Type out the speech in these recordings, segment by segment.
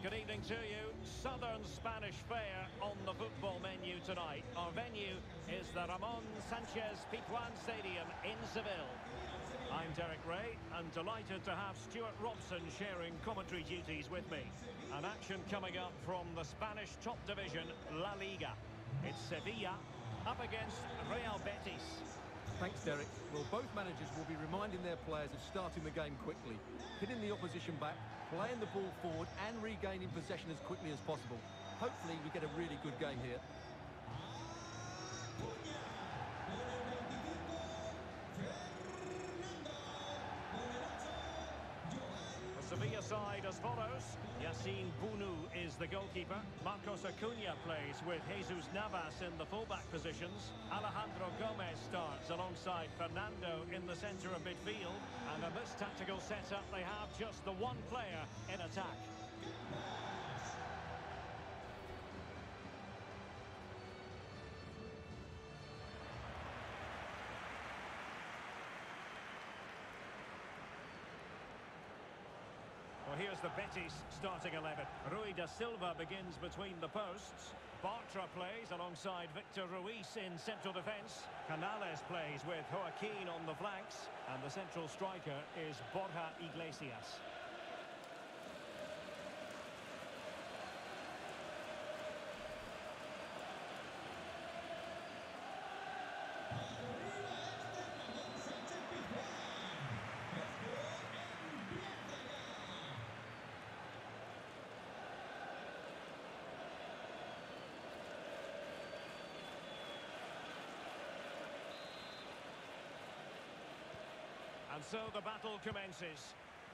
Good evening to you. Southern Spanish fare on the football menu tonight. Our venue is the Ramon Sanchez Pizjuan Stadium in Seville. I'm Derek Ray and delighted to have Stuart Robson sharing commentary duties with me. An action coming up from the Spanish top division, La Liga. It's Sevilla up against Real Betis. Thanks, Derek. Well, both managers will be reminding their players of starting the game quickly, hitting the opposition back, playing the ball forward and regaining possession as quickly as possible. Hopefully we get a really good game here. The Sevilla side as follows. Yassine Bounou is the goalkeeper. Marcos Acuna plays with Jesus Navas in the fullback positions. Alejandro Gomez starts alongside Fernando in the centre of midfield. And in this tactical setup, they have just the one player in attack. Well, here's the Betis starting 11. Rui da Silva begins between the posts. Bartra plays alongside Victor Ruiz in central defence. Canales plays with Joaquin on the flanks. And the central striker is Borja Iglesias. And so the battle commences.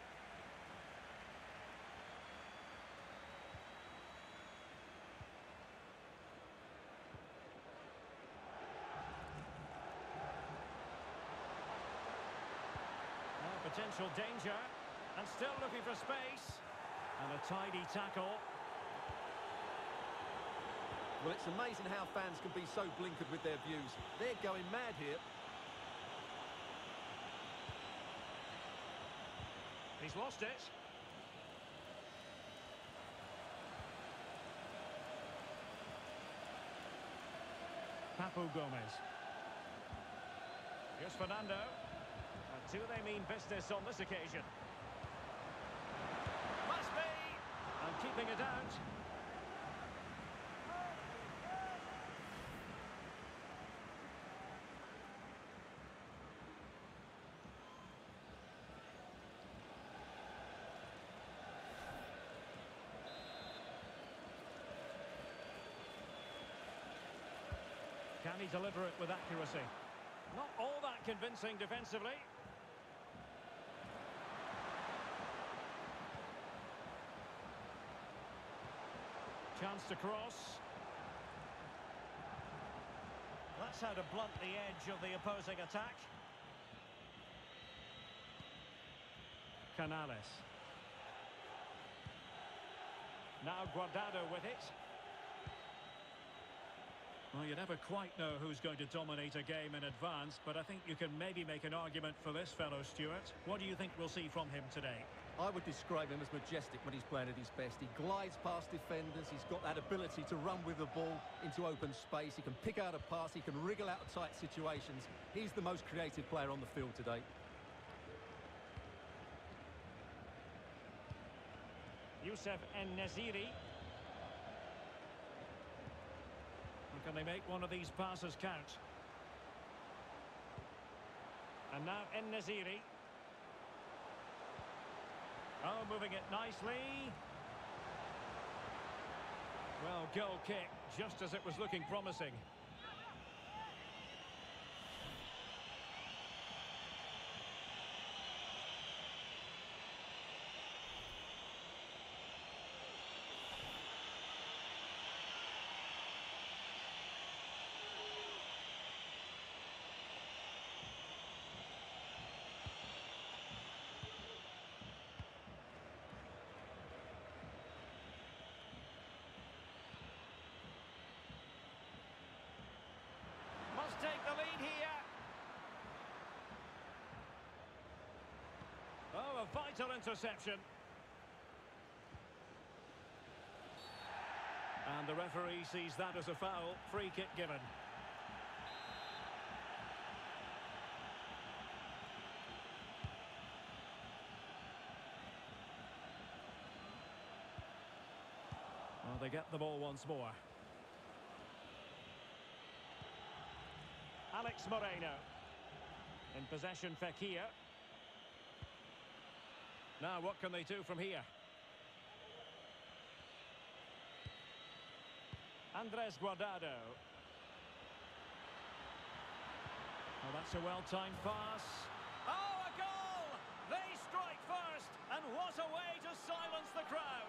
Well, potential danger. And still looking for space. And a tidy tackle. Well, it's amazing how fans can be so blinkered with their views. They're going mad here. He's lost it. Papu Gomez. Here's Fernando. And do they mean business on this occasion? Must be! And keeping it out. Can he deliver it with accuracy? Not all that convincing defensively. Chance to cross. That's how to blunt the edge of the opposing attack. Canales. Now Guardado with it. Well, you never quite know who's going to dominate a game in advance, but I think you can maybe make an argument for this fellow, Stuart. What do you think we'll see from him today? I would describe him as majestic when he's playing at his best. He glides past defenders, he's got that ability to run with the ball into open space, he can pick out a pass, he can wriggle out of tight situations. He's the most creative player on the field today. Youssef En-Nesyri. Can they make one of these passes count? And now En-Nesyri. Oh, moving it nicely. Well, goal kick, just as it was looking promising. Must take the lead here. Oh, a vital interception. And the referee sees that as a foul. Free kick given. Well, they get the ball once more. Alex Moreno. In possession, Fekir. Now, what can they do from here? Andres Guardado. Oh, that's a well-timed pass. Oh, a goal! They strike first, and what a way to silence the crowd.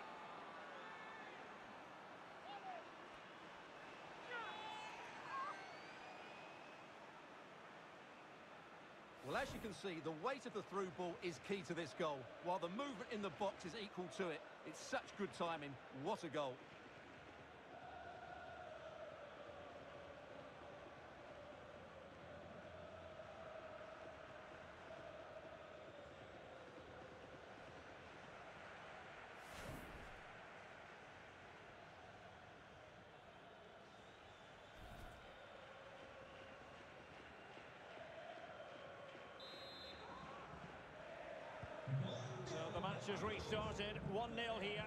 Well, as you can see, the weight of the through ball is key to this goal, while the movement in the box is equal to it. It's such good timing. What a goal. So the match has restarted, 1-0 here.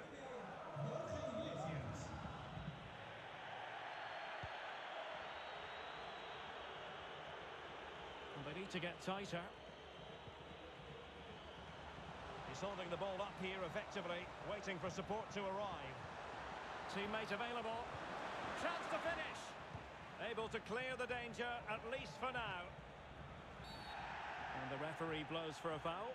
And they need to get tighter. He's holding the ball up here effectively, waiting for support to arrive. Teammate available. Chance to finish. Able to clear the danger, at least for now. And the referee blows for a foul.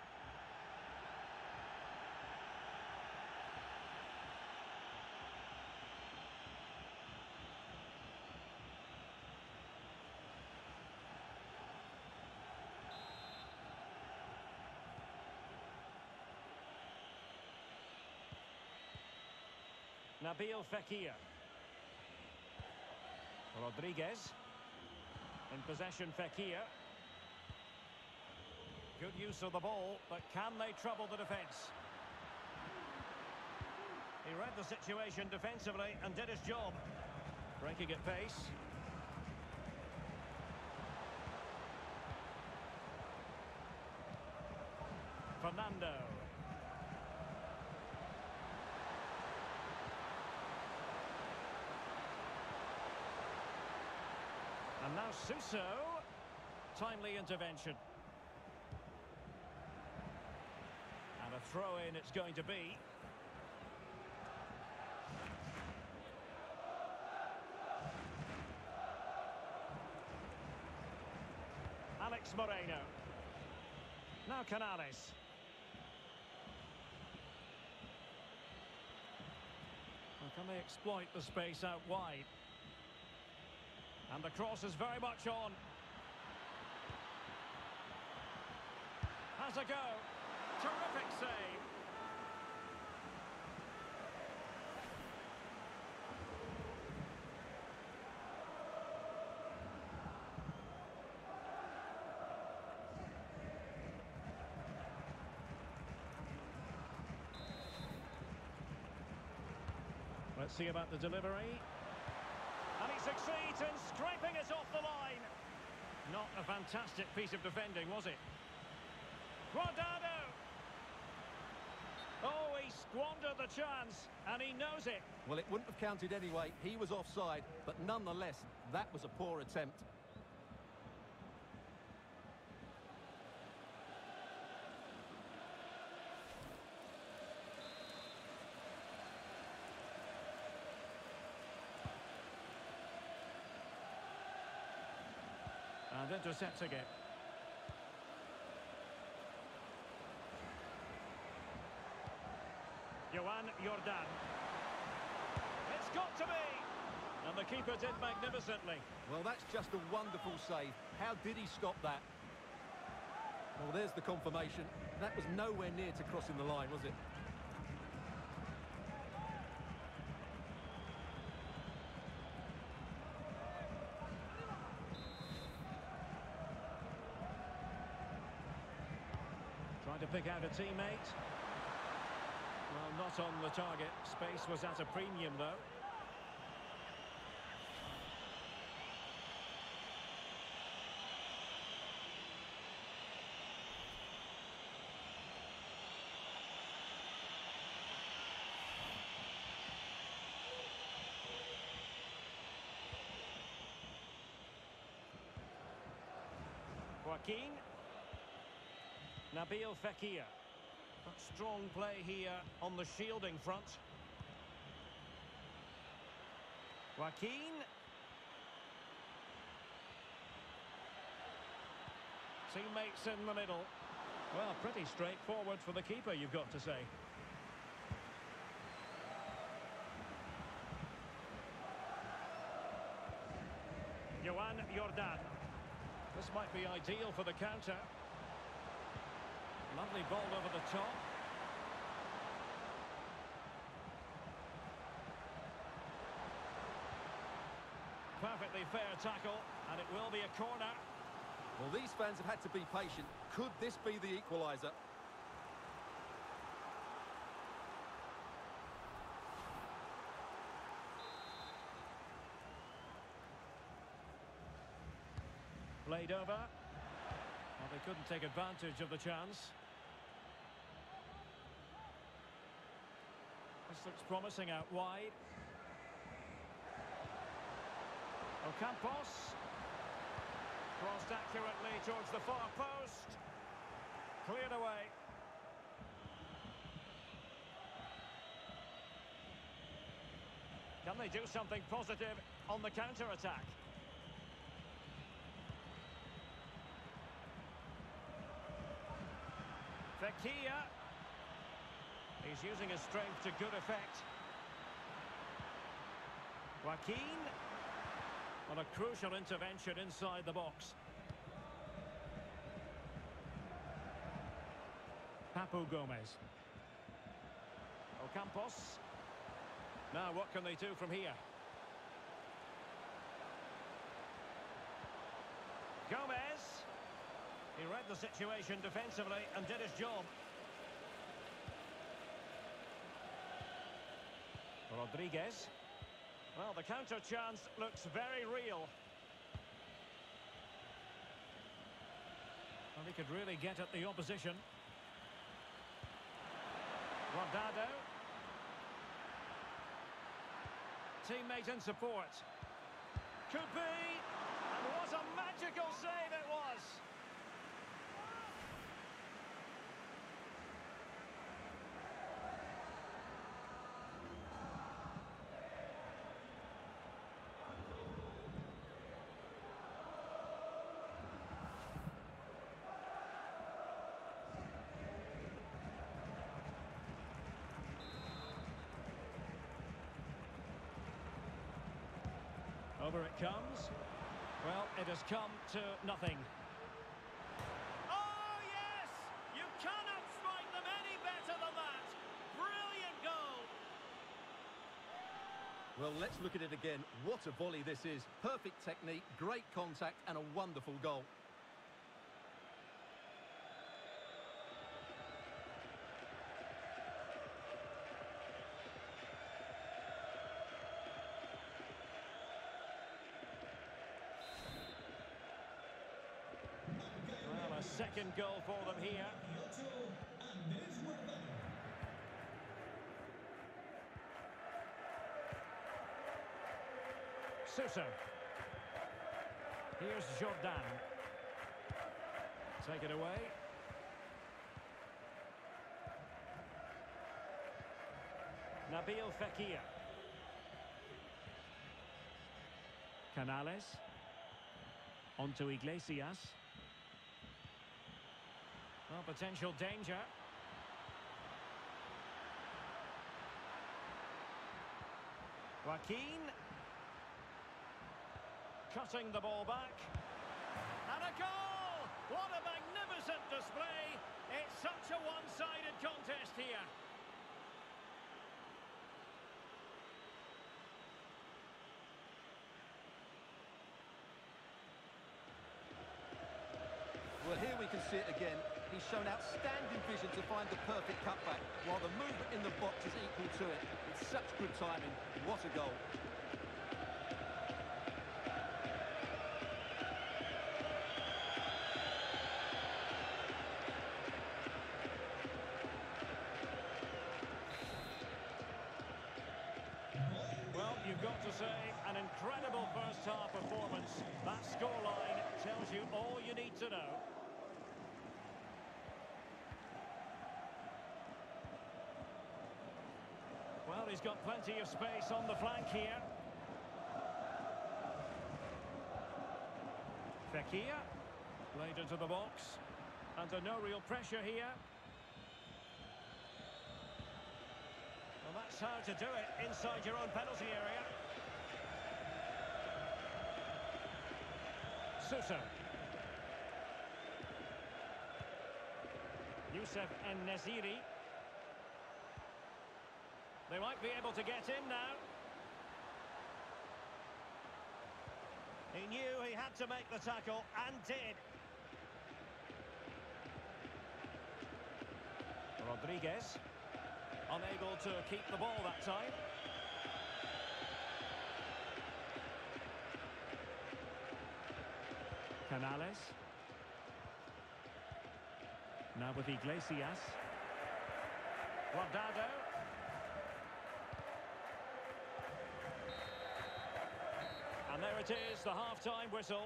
Nabil Fekir. Rodriguez. In possession, Fekir. Good use of the ball, but can they trouble the defence? He read the situation defensively and did his job. Breaking at pace. Fernando. And now Suso. Timely intervention. And a throw-in it's going to be. Alex Moreno. Now Canales. Well, can they exploit the space out wide? And the cross is very much on. Has a go. Terrific save. Let's see about the delivery. And he succeeds in scraping it off the line. Not a fantastic piece of defending, was it? Guardado! Oh, he squandered the chance, and he knows it. Well, it wouldn't have counted anyway. He was offside, but nonetheless, that was a poor attempt. And intercepting it. Joan Jordan. It's got to be! And the keeper did magnificently. Well, that's just a wonderful save. How did he stop that? Well, there's the confirmation. That was nowhere near to crossing the line, was it? Trying to pick out a teammate. Well, not on the target. Space was at a premium, though. Joaquin. Nabil Fekir. Strong play here on the shielding front. Joaquin. Teammates in the middle. Well, pretty straightforward for the keeper, you've got to say. Joan Jordan. This might be ideal for the counter. Lovely ball over the top. Perfectly fair tackle, and it will be a corner. Well, these fans have had to be patient. Could this be the equaliser? Played over. Well, they couldn't take advantage of the chance. This looks promising out wide. Ocampos. Crossed accurately towards the far post. Cleared away. Can they do something positive on the counter-attack? Fekir. He's using his strength to good effect. Joaquin. On a crucial intervention inside the box. Papu Gomez. Ocampos. Now what can they do from here? Gomez. He read the situation defensively and did his job. Rodriguez. Well, the counter chance looks very real. Well, he could really get at the opposition. Rodado. Teammate in support. Could be. And what a magical save it was. Over it comes. Well, it has come to nothing. Oh, yes! You cannot strike them any better than that. Brilliant goal. Well, let's look at it again. What a volley this is. Perfect technique, great contact, and a wonderful goal. Well, a second goal for them here. Suso. Here's Jordan. Take it away. Nabil Fekir. Canales. Onto Iglesias. Well, potential danger. Joaquin. Cutting the ball back. And a goal! What a magnificent display! It's such a one-sided contest here. Well, here we can see it again. He's shown outstanding vision to find the perfect cutback, while the movement in the box is equal to it. It's such good timing. What a goal. Well, you've got to say, an incredible first-half performance. That scoreline tells you all you need to know. Well, he's got plenty of space on the flank here. Fekir, played into the box. Under no real pressure here. Well, that's how to do it inside your own penalty area. Suso. Youssef En-Nesyri. They might be able to get in now. He knew he had to make the tackle, and did. Rodriguez, unable to keep the ball that time. Canales. Now with Iglesias. Guardado. And there it is, the half-time whistle.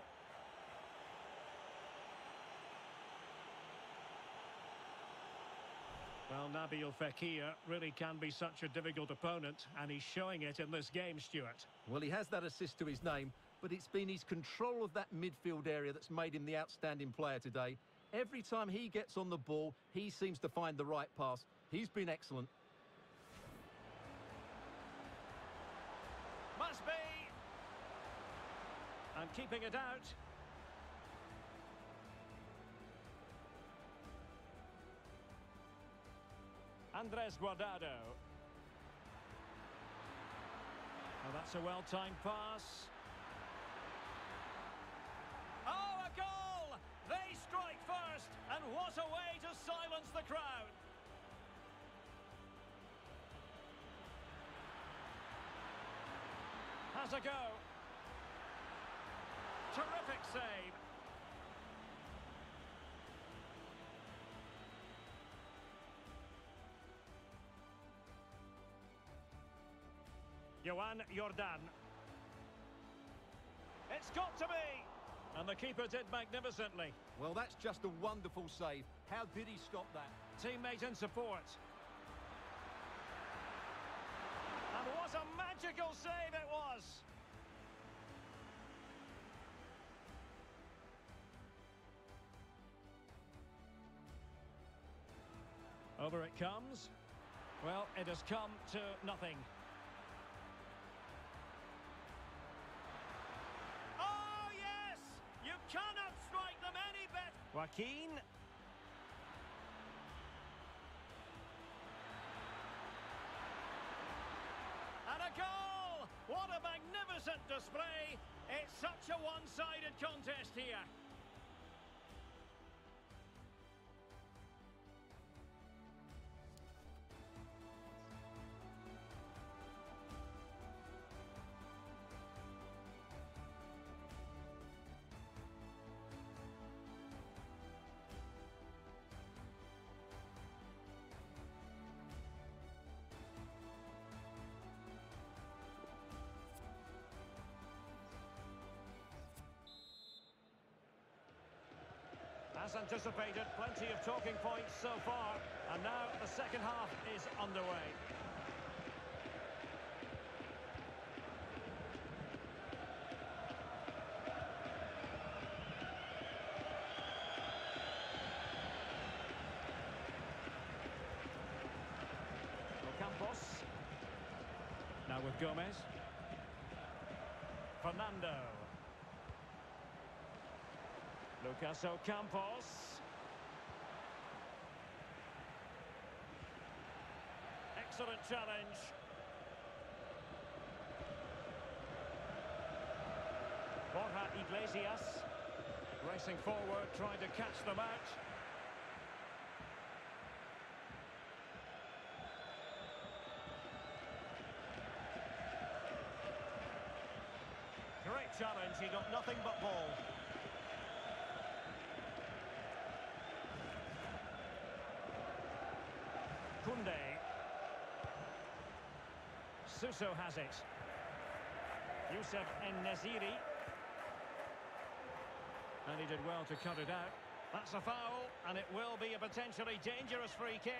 Well, Nabil Fekir really can be such a difficult opponent, and he's showing it in this game, Stuart. Well, he has that assist to his name, but it's been his control of that midfield area that's made him the outstanding player today. Every time he gets on the ball, he seems to find the right pass. He's been excellent. Must be! And keeping it out. Andres Guardado. Well, that's a well-timed pass. Oh, a goal! They strike first, and what a way to silence the crowd. Has a go. Terrific save. Joan Jordan. It's got to be! And the keeper did magnificently. Well, that's just a wonderful save. How did he stop that? Teammate in support. And what a magical save it was! Over it comes. Well, it has come to nothing. Oh, yes! You cannot strike them any better. Joaquin. And a goal! What a magnificent display! It's such a one-sided contest here. As anticipated, plenty of talking points so far, and now the second half is underway. Campos. Now with Gomez. Fernando. Lucas Ocampos. Excellent challenge. Borja Iglesias racing forward, trying to catch them out. Great challenge, he got nothing but ball. Koundé. Suso has it. Youssef En-Nesyri. And he did well to cut it out. That's a foul, and it will be a potentially dangerous free kick.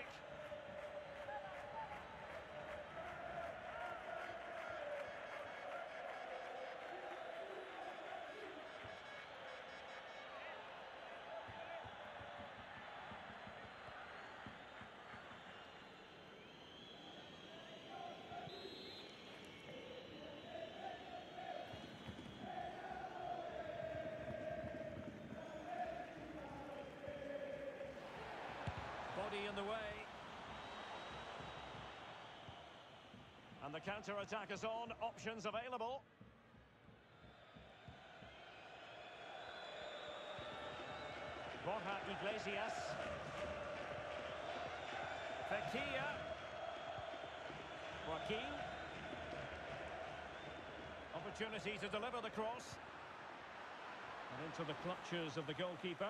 Body in the way. And the counter-attack is on. Options available. Borja Iglesias. Fekir. Joaquin. Opportunity to deliver the cross. And into the clutches of the goalkeeper.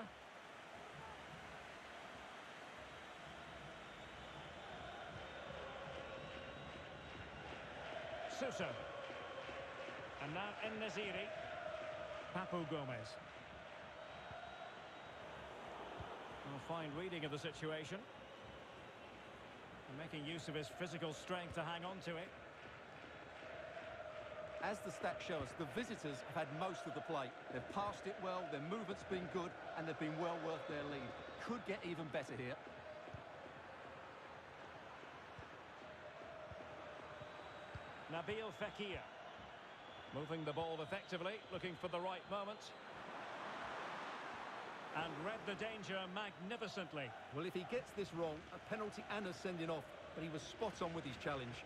Suso. And now En-Nesyri. Papu Gomez. Well, fine reading of the situation. And making use of his physical strength to hang on to it. As the stats show us, the visitors have had most of the play. They've passed it well, their movement's been good, and they've been well worth their lead. Could get even better here. Nabil Fekir. Moving the ball effectively, looking for the right moment. And read the danger magnificently. Well, if he gets this wrong, a penalty and a sending off, but he was spot on with his challenge.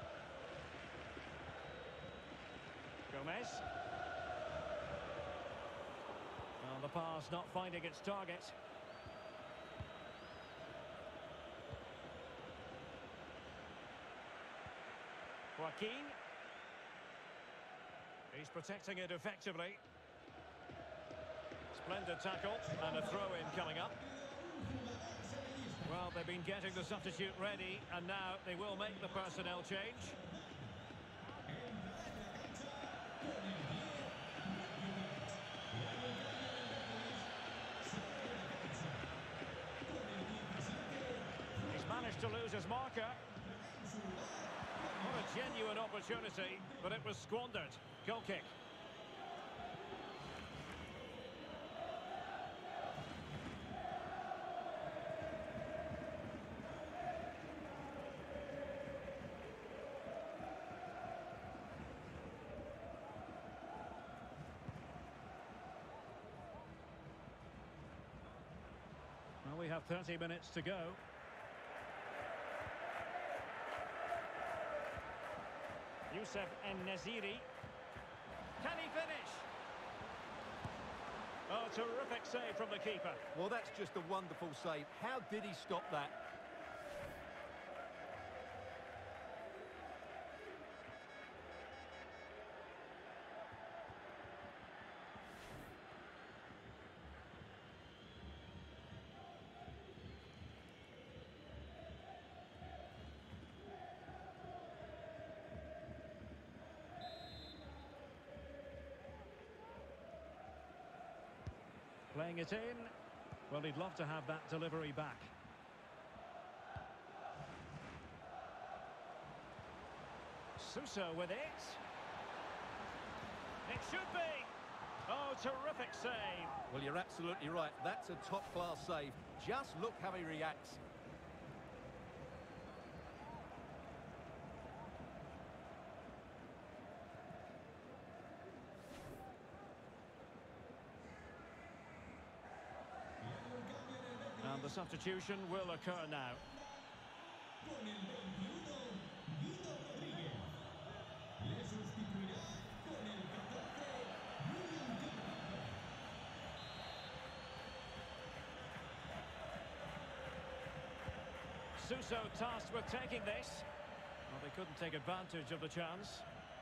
Gomez. Well, the pass not finding its target. Joaquin. He's protecting it effectively. Splendid tackle and a throw-in coming up. Well, they've been getting the substitute ready, and now they will make the personnel change. He's managed to lose his marker. What a genuine opportunity, but it was squandered. Goal kick. Well, we have 30 minutes to go. Youssef En-Nesyri. Can he finish? Oh, terrific save from the keeper. Well, that's just a wonderful save. How did he stop that? Playing it in. Well, he'd love to have that delivery back. Suso with it. It should be. Oh, terrific save. Well, you're absolutely right. That's a top-class save. Just look how he reacts. And the substitution will occur now. Suso tasked with taking this. Well, they couldn't take advantage of the chance.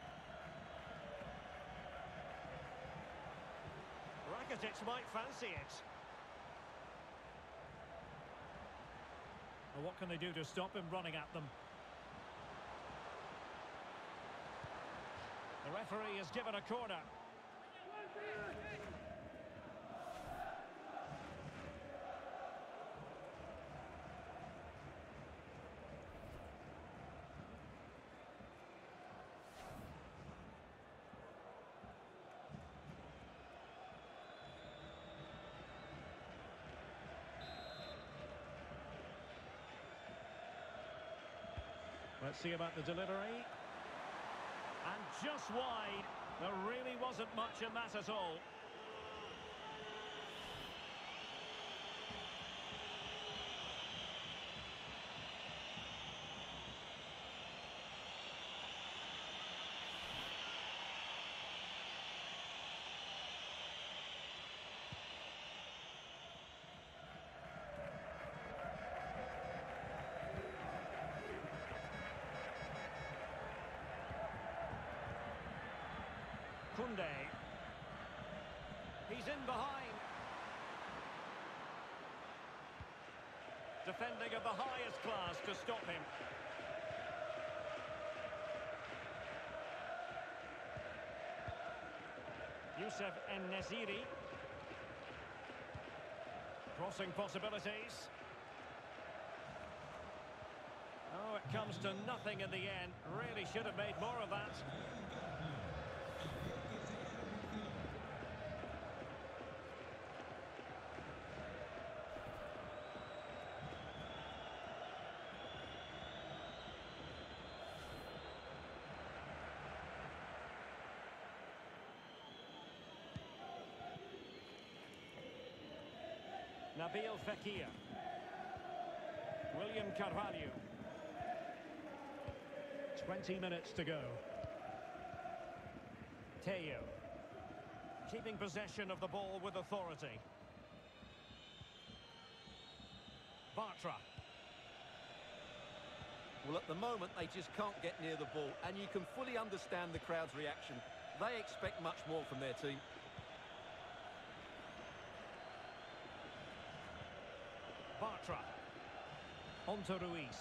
Rakitic might fancy it. Well, what can they do to stop him running at them? The referee has given a corner. Let's see about the delivery. And just wide. There really wasn't much in that at all. Koundé. He's in behind. Defending of the highest class to stop him. Youssef En-Nesyri. Crossing possibilities. Oh, it comes to nothing in the end. Really should have made more of that. Nabil Fekir. William Carvalho. 20 minutes to go. Teo. Keeping possession of the ball with authority. Bartra. Well, at the moment, they just can't get near the ball, and you can fully understand the crowd's reaction. They expect much more from their team. Bartra. On to Ruiz.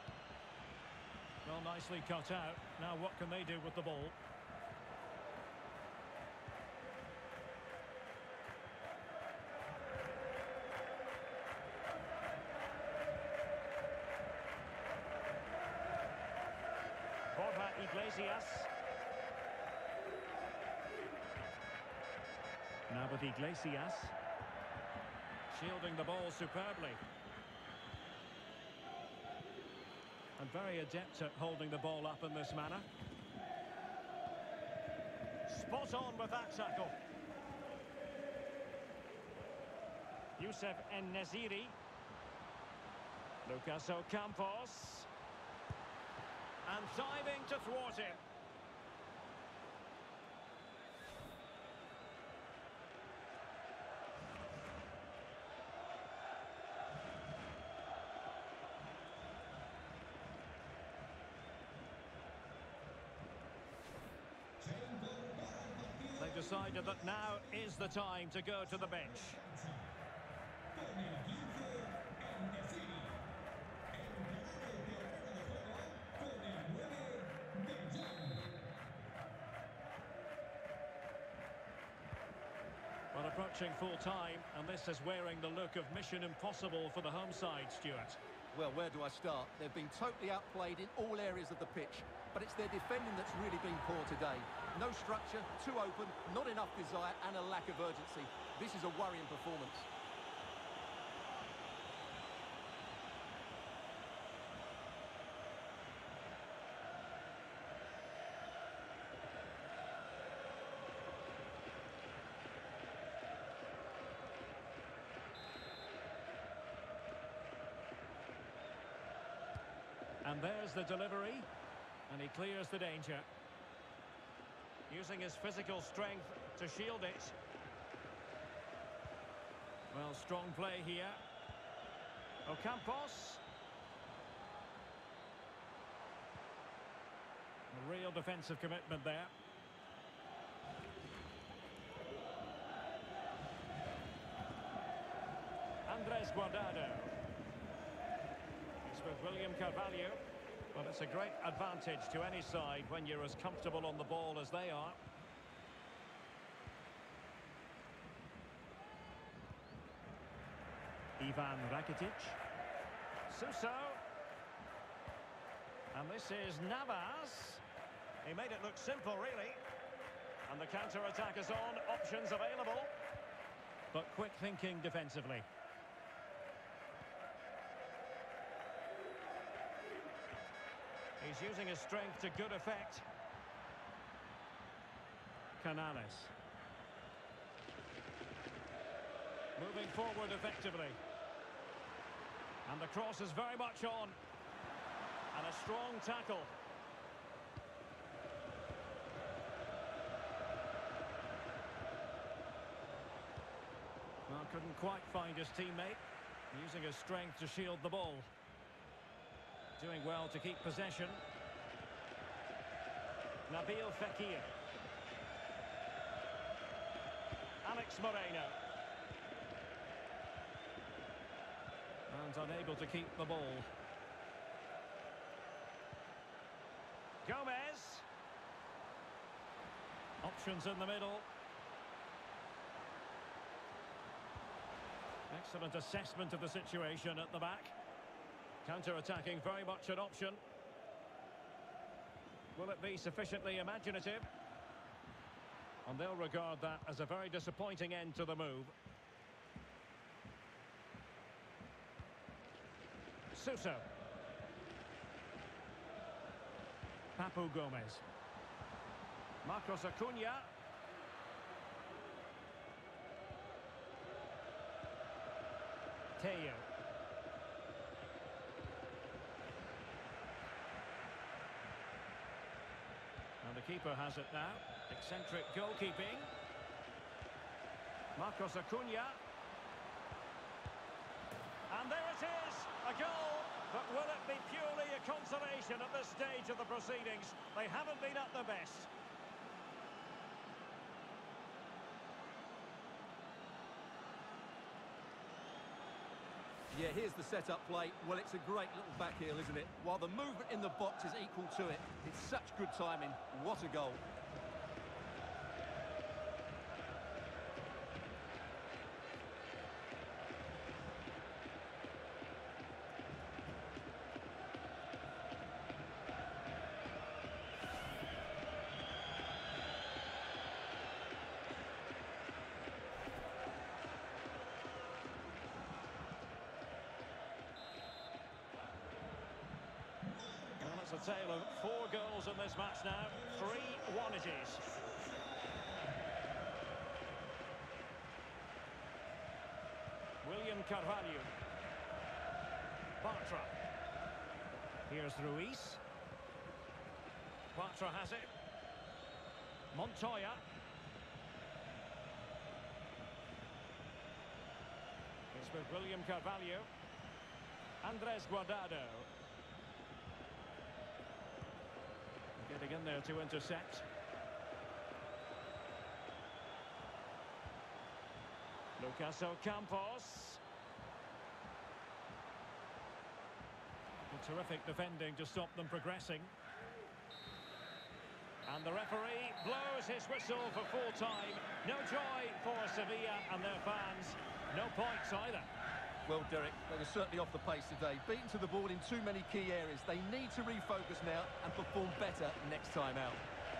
Well, nicely cut out. Now what can they do with the ball? Borja Iglesias. Now with Iglesias. Shielding the ball superbly. And very adept at holding the ball up in this manner. Spot on with that tackle. Youssef En-Nesyri. Lucas Ocampos. And diving to thwart him. They decided that now is the time to go to the bench. Well, approaching full time, and this is wearing the look of mission impossible for the home side, Stuart. Well, where do I start? They've been totally outplayed in all areas of the pitch, but it's their defending that's really been poor today. No structure, too open, not enough desire, and a lack of urgency. This is a worrying performance. And there's the delivery, and he clears the danger. Using his physical strength to shield it. Well, strong play here. Ocampos. A real defensive commitment there. Andres Guardado. He's with William Carvalho. Well, it's a great advantage to any side when you're as comfortable on the ball as they are. Ivan Rakitic. Suso. And this is Navas. He made it look simple, really. And the counter-attack is on. Options available. But quick thinking defensively. He's He's using his strength to good effect. Canales. Moving forward effectively. And the cross is very much on. And a strong tackle. Well, couldn't quite find his teammate. Using his strength to shield the ball. Doing well to keep possession. Nabil Fekir. Alex Moreno. And unable to keep the ball. Gomez. Options in the middle. Excellent assessment of the situation at the back. Counter-attacking, very much an option. Will it be sufficiently imaginative? And they'll regard that as a very disappointing end to the move. Suso. Papu Gomez. Marcos Acuna. Teo. And the keeper has it now. Eccentric goalkeeping. Marcos Acuna. And there it is, a goal. But will it be purely a consolation at this stage of the proceedings? They haven't been at their best. Yeah, here's the set-up play. Well, it's a great little back heel, isn't it? While the movement in the box is equal to it. It's such good timing. What a goal. It's a tale of 4 goals in this match now. 3-1 it is. William Carvalho. Bartra. Here's Ruiz. Bartra has it. Montoya. It's with William Carvalho. Andres Guardado. Getting in there to intercept. Lucas Ocampos. Terrific defending to stop them progressing. And the referee blows his whistle for full time. No joy for Sevilla and their fans. No points either. Well, Derek, they were certainly off the pace today. Beaten to the ball in too many key areas. They need to refocus now and perform better next time out.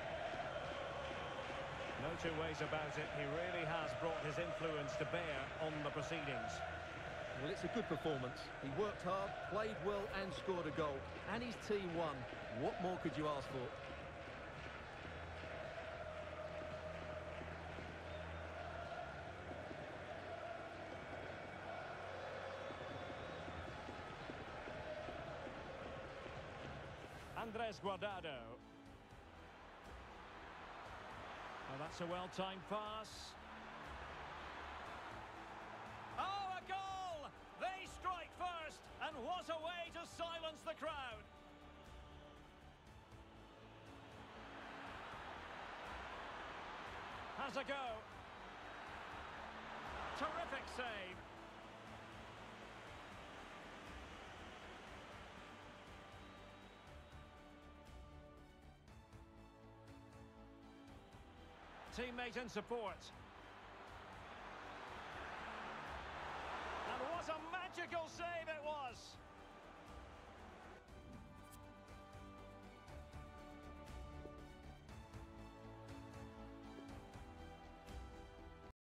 No two ways about it. He really has brought his influence to bear on the proceedings. Well, it's a good performance. He worked hard, played well and scored a goal. And his team won. What more could you ask for? Andres Guardado. Oh, that's a well-timed pass. Oh, a goal! They strike first, and what a way to silence the crowd. Has a go. Terrific save. Teammate in support. And what a magical save